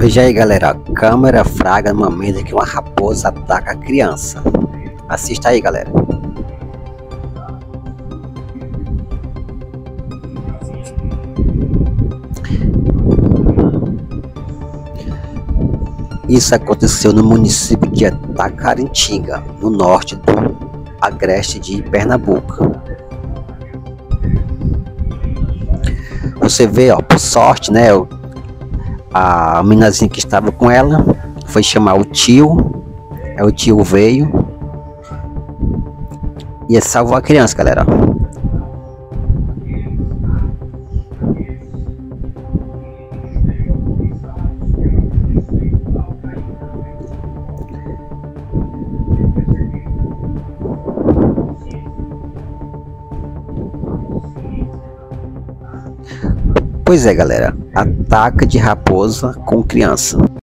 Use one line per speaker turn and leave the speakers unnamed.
Veja aí, galera, câmera fraga no momento que uma raposa ataca a criança. Assista aí, galera. Isso aconteceu no município de Taquaritinga, no norte do agreste de Pernambuco. Você vê, ó, por sorte, né, a meninazinha que estava com ela foi chamar o tio, o tio veio e salvou a criança, galera. Pois é, galera, ataque de raposa com criança.